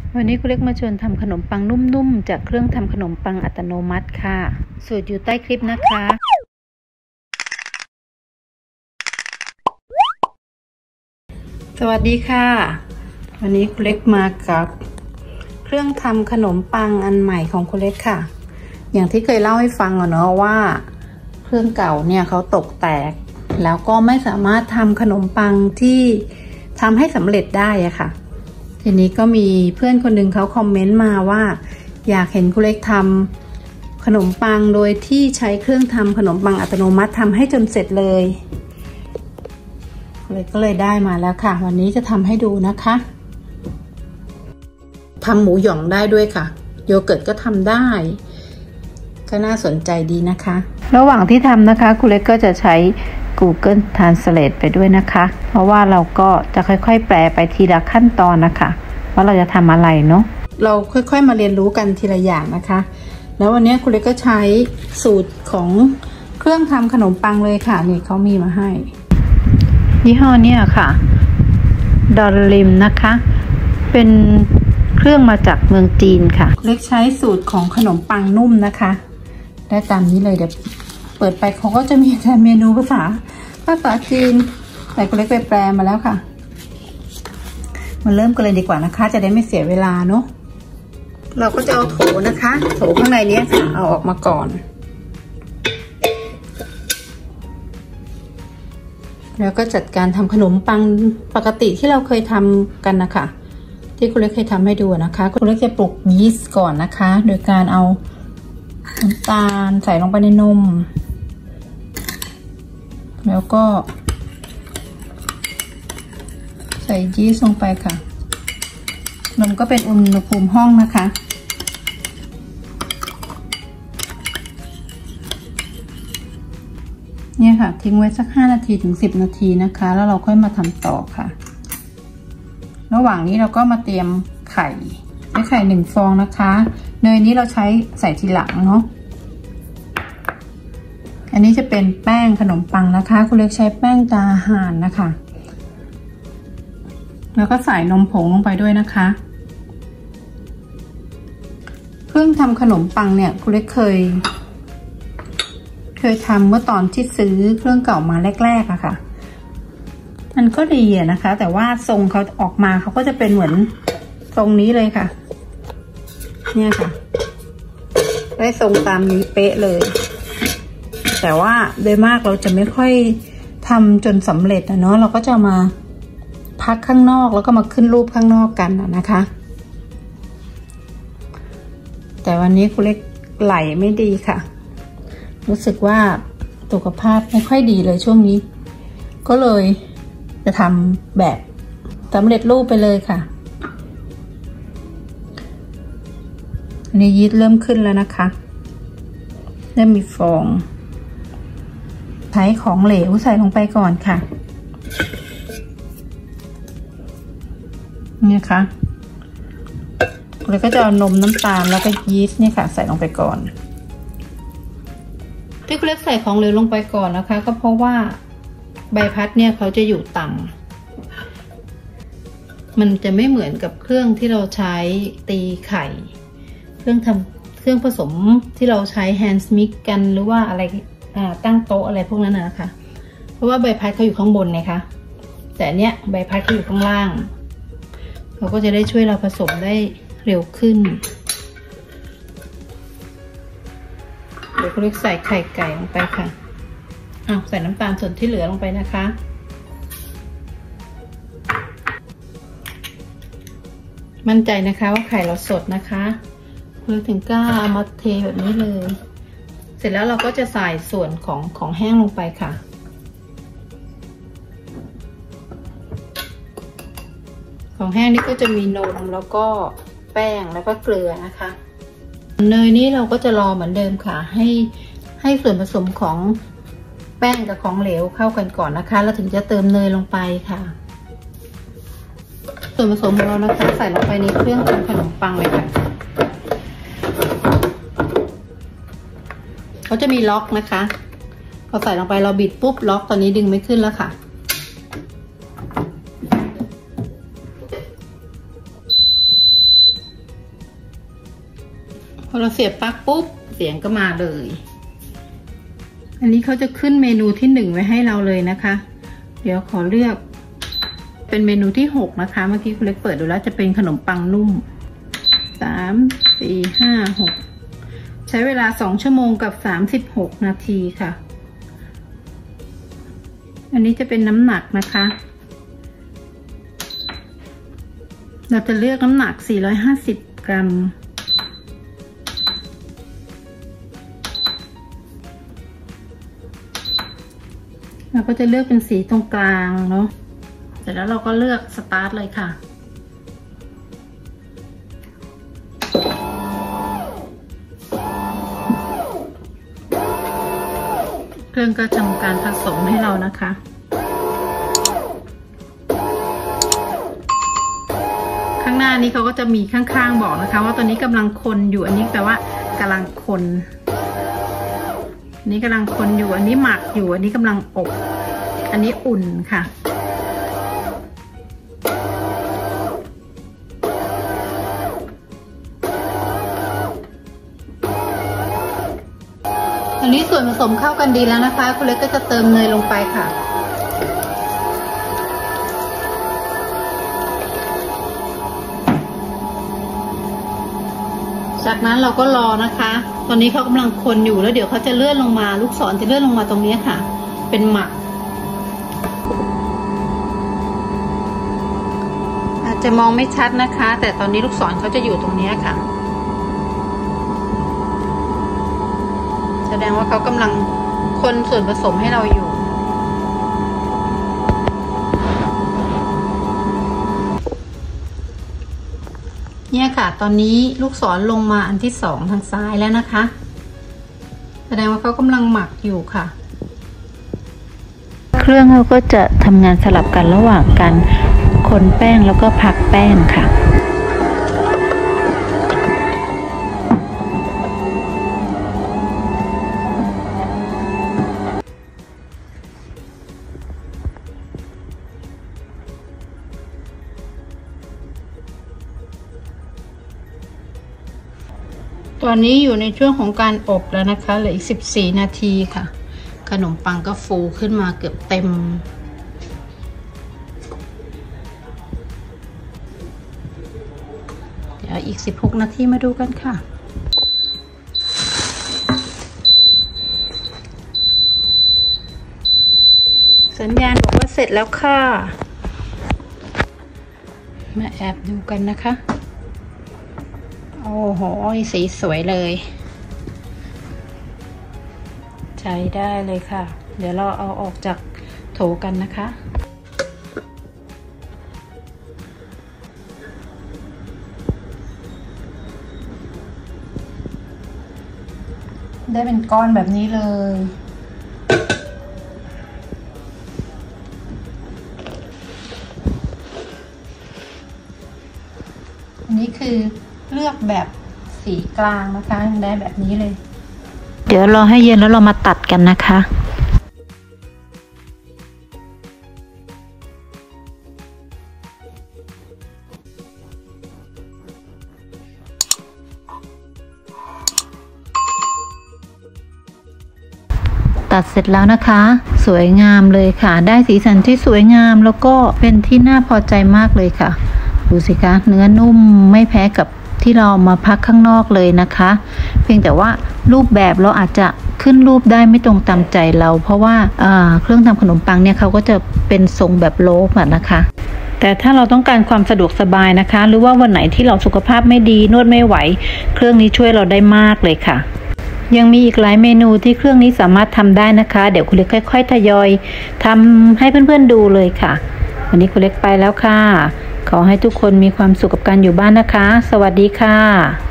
วันนี้คุณเล็กมาชวนทำขนมปังนุ่มๆจากเครื่องทำขนมปังอัตโนมัติค่ะสูตรอยู่ใต้คลิปนะคะสวัสดีค่ะวันนี้คุณเล็กมากับเครื่องทำขนมปังอันใหม่ของคุณเล็กค่ะอย่างที่เคยเล่าให้ฟังเนาะว่าเครื่องเก่าเนี่ยเขาตกแตกแล้วก็ไม่สามารถทำขนมปังที่ทำให้สำเร็จได้อะค่ะทีนี้ก็มีเพื่อนคนหนึ่งเขาคอมเมนต์มาว่าอยากเห็นคุณเล็กทำขนมปังโดยที่ใช้เครื่องทำขนมปังอัตโนมัติทำให้จนเสร็จเลยคุณเล็กก็เลยได้มาแล้วค่ะวันนี้จะทำให้ดูนะคะทำหมูหยองได้ด้วยค่ะโยเกิร์ตก็ทำได้ก็น่าสนใจดีนะคะระหว่างที่ทำนะคะคุณเล็กก็จะใช้ Google Translate ไปด้วยนะคะเพราะว่าเราก็จะค่อยๆแปลไปทีละขั้นตอนนะคะว่าเราจะทำอะไรเนาะเราค่อยๆมาเรียนรู้กันทีละอย่างนะคะแล้ววันนี้คุณเล็กก็ใช้สูตรของเครื่องทำขนมปังเลยค่ะนี่เขามีมาให้ยี่ห้อเนี่ยค่ะดอลลิมนะคะเป็นเครื่องมาจากเมืองจีนค่ะเล็กใช้สูตรของขนมปังนุ่มนะคะได้ตามนี้เลยเดี๋ยวเปิดไปเขาก็จะมีแต่เมนูภาษาจีนแต่คุณเล็กไปแปลมาแล้วค่ะมาเริ่มกันเลยดีกว่านะคะจะได้ไม่เสียเวลาเนาะเราก็จะเอาโถนะคะโถข้างในนี้ค่ะเอาออกมาก่อนแล้วก็จัดการทำขนมปังปกติที่เราเคยทำกันนะคะที่คุณเล็กเคยทำให้ดูนะคะคุณเล็กจะปลุกยีสต์ก่อนนะคะโดยการเอาน้ำตาลใส่ลงไปในนมแล้วก็ใส่ยีสต์ลงไปค่ะนมก็เป็นอุณหภูมิห้องนะคะเนี่ยค่ะทิ้งไว้สัก5 นาทีถึง10 นาทีนะคะแล้วเราค่อยมาทำต่อค่ะระหว่างนี้เราก็มาเตรียมไข่1 ฟองนะคะเนยนี้เราใช้ใส่ทีหลังเนาะอันนี้จะเป็นแป้งขนมปังนะคะคุณเล็กใช้แป้งตาห่านนะคะแล้วก็ใส่นมผงลงไปด้วยนะคะเครื่องทำขนมปังเนี่ยคุณเล็กเคยทำเมื่อตอนที่ซื้อเครื่องเก่ามาแรกๆอะค่ะมันก็ดีนะคะแต่ว่าทรงเขาออกมาเขาก็จะเป็นเหมือนทรงนี้เลยค่ะเนี่ยค่ะได้ทรงตามนี้เป๊ะเลยแต่ว่าโดยมากเราจะไม่ค่อยทำจนสำเร็จเนาะเราก็จะมาพักข้างนอกแล้วก็มาขึ้นรูปข้างนอกกันนะคะแต่วันนี้คุณเล็กไหลไม่ดีค่ะรู้สึกว่าสุขภาพไม่ค่อยดีเลยช่วงนี้ก็เลยจะทำแบบสำเร็จรูปไปเลยค่ะอันนี้ยีสต์เริ่มขึ้นแล้วนะคะเริ่มมีฟองใช้ของเหลวใส่ลงไปก่อนค่ะนี่ค่ะแล้วก็จะเอานมน้ำตาลแล้วก็ยีสต์นี่ค่ะใส่ลงไปก่อนที่คุณเล็กใส่ของเหลวลงไปก่อนนะคะก็เพราะว่าใบพัดเนี่ยเขาจะอยู่ต่ำมันจะไม่เหมือนกับเครื่องที่เราใช้ตีไข่เครื่องผสมที่เราใช้แฮนด์มิกกันหรือว่าอะไรตั้งโต๊ะอะไรพวกนั้นนะคะเพราะว่าใบพัดเขาอยู่ข้างบนนะคะแต่เนี้ยใบพัดเขาอยู่ข้างล่างเขาก็จะได้ช่วยเราผสมได้เร็วขึ้นเดี๋ยวคุณเล็กใส่ไข่ไก่ลงไปค่ะใส่น้ำตาลส่วนที่เหลือลงไปนะคะมั่นใจนะคะว่าไข่เราสดนะคะคุณเล็กถึงกล้าเอามาเทแบบนี้เลยเสร็จแล้วเราก็จะใส่ส่วนของแห้งลงไปค่ะของแห้งนี่ก็จะมีนมแล้วก็แป้งแล้วก็เกลือนะคะเนยนี้เราก็จะรอเหมือนเดิมค่ะให้ส่วนผสมของแป้งกับของเหลวเข้ากันก่อนนะคะแล้วถึงจะเติมเนยลงไปค่ะส่วนผสมของเรานะคะใส่ลงไปในเครื่องทำขนมปังเลยค่ะเขาจะมีล็อกนะคะพอใส่ลงไปเราบิดปุ๊บล็อกตอนนี้ดึงไม่ขึ้นแล้วค่ะ นพอเราเสียบปลั๊กปุ๊บเสียงก็มาเลยอันนี้เขาจะขึ้นเมนูที่1ไว้ให้เราเลยนะคะเดี๋ยวขอเลือกเป็นเมนูที่6นะคะเมื่อกี้คุณเล็กเปิดดูแล้วจะเป็นขนมปังนุ่ม3 4 5 6ใช้เวลา2 ชั่วโมงกับ36 นาทีค่ะอันนี้จะเป็นน้ำหนักนะคะเราจะเลือกน้ำหนัก450 กรัมเราก็จะเลือกเป็นสีตรงกลางเนาะเสร็จแล้วเราก็เลือกสตาร์ทเลยค่ะเครื่องก็ทำการผสมให้เรานะคะข้างหน้านี้เขาก็จะมีข้างๆบอกนะคะว่าตัวนี้กำลังคนอยู่อันนี้แปลว่ากำลังคนอันนี้กำลังคนอยู่อันนี้หมักอยู่อันนี้กำลังอบอันนี้อุ่นค่ะอันนี้ส่วนผสมเข้ากันดีแล้วนะคะคุณเล็กก็จะเติมเนยลงไปค่ะจากนั้นเราก็รอนะคะตอนนี้เขากำลังคนอยู่แล้วเดี๋ยวเขาจะเลื่อนลงมาลูกศรจะเลื่อนลงมาตรงนี้ค่ะเป็นหมักอาจจะมองไม่ชัดนะคะแต่ตอนนี้ลูกศรเขาจะอยู่ตรงนี้ค่ะแสดงว่าเขากำลังคนส่วนผสมให้เราอยู่เนี่ยค่ะตอนนี้ลูกศรลงมาอันที่2ทางซ้ายแล้วนะคะแสดงว่าเขากำลังหมักอยู่ค่ะเครื่องเขาก็จะทำงานสลับกันระหว่างการคนแป้งแล้วก็พักแป้งค่ะตอนนี้อยู่ในช่วงของการอบแล้วนะคะเหลืออีก14 นาทีค่ะขนมปังก็ฟูขึ้นมาเกือบเต็มเดี๋ยวอีก16 นาทีมาดูกันค่ะสัญญาณบอกว่าเสร็จแล้วค่ะมาแอบดูกันนะคะโอ้โหสีสวยเลยใช้ได้เลยค่ะเดี๋ยวเราเอาออกจากโถกันนะคะได้เป็นก้อนแบบนี้เลยอันนี้คือเลือกแบบสีกลางนะคะได้แบบนี้เลยเดี๋ยวรอให้เย็นแล้วเรามาตัดกันนะคะตัดเสร็จแล้วนะคะสวยงามเลยค่ะได้สีสันที่สวยงามแล้วก็เป็นที่น่าพอใจมากเลยค่ะดูสิคะเนื้อนุ่มไม่แพ้กับที่เรามาพักข้างนอกเลยนะคะเพียงแต่ว่ารูปแบบเราอาจจะขึ้นรูปได้ไม่ตรงตามใจเราเพราะว่าเครื่องทำขนมปังเนี่ยเขาก็จะเป็นทรงแบบโลฟนะคะแต่ถ้าเราต้องการความสะดวกสบายนะคะหรือว่าวันไหนที่เราสุขภาพไม่ดีนวดไม่ไหวเครื่องนี้ช่วยเราได้มากเลยค่ะยังมีอีกหลายเมนูที่เครื่องนี้สามารถทำได้นะคะเดี๋ยวคุณเล็กค่อยๆทยอยทำให้เพื่อนๆดูเลยค่ะวันนี้คุณเล็กไปแล้วค่ะขอให้ทุกคนมีความสุขกับการอยู่บ้านนะคะสวัสดีค่ะ